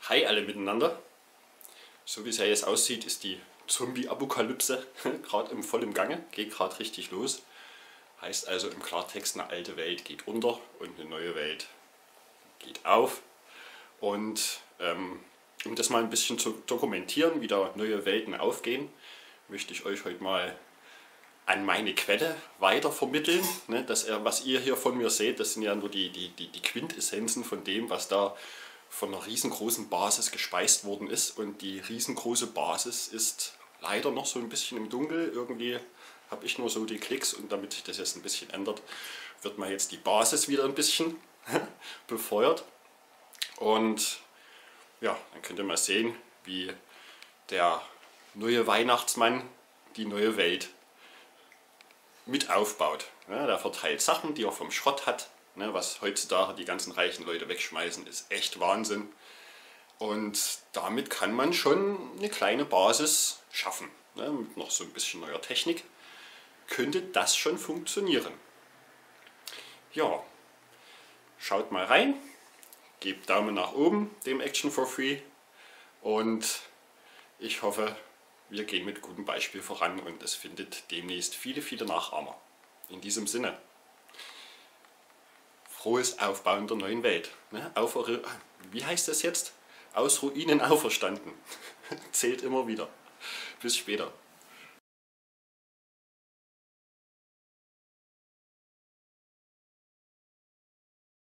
Hi alle miteinander. So wie es ja jetzt aussieht, ist die Zombie-Apokalypse gerade im vollen Gange, geht gerade richtig los. Heißt also im Klartext, eine alte Welt geht unter und eine neue Welt geht auf. Und um das mal ein bisschen zu dokumentieren, wie da neue Welten aufgehen, möchte ich euch heute mal an meine Quelle weitervermitteln. Ne, was ihr hier von mir seht, das sind ja nur die Quintessenzen von dem, was da von einer riesengroßen Basis gespeist worden ist. Und die riesengroße Basis ist leider noch so ein bisschen im Dunkel. Irgendwie habe ich nur so die Klicks, und damit sich das jetzt ein bisschen ändert, wird mal jetzt die Basis wieder ein bisschen befeuert. Und ja, dann könnt ihr mal sehen, wie der neue Weihnachtsmann die neue Welt mit aufbaut. Ja, der verteilt Sachen, die er vom Schrott hat. Ne, was heutzutage die ganzen reichen Leute wegschmeißen, ist echt Wahnsinn. Und damit kann man schon eine kleine Basis schaffen. Ne, mit noch so ein bisschen neuer Technik könnte das schon funktionieren. Ja, schaut mal rein, gebt Daumen nach oben dem Action for Free und ich hoffe, wir gehen mit gutem Beispiel voran und es findet demnächst viele Nachahmer. In diesem Sinne, frohes Aufbauen der neuen Welt. Wie heißt das jetzt? Aus Ruinen auferstanden. Zählt immer wieder. Bis später.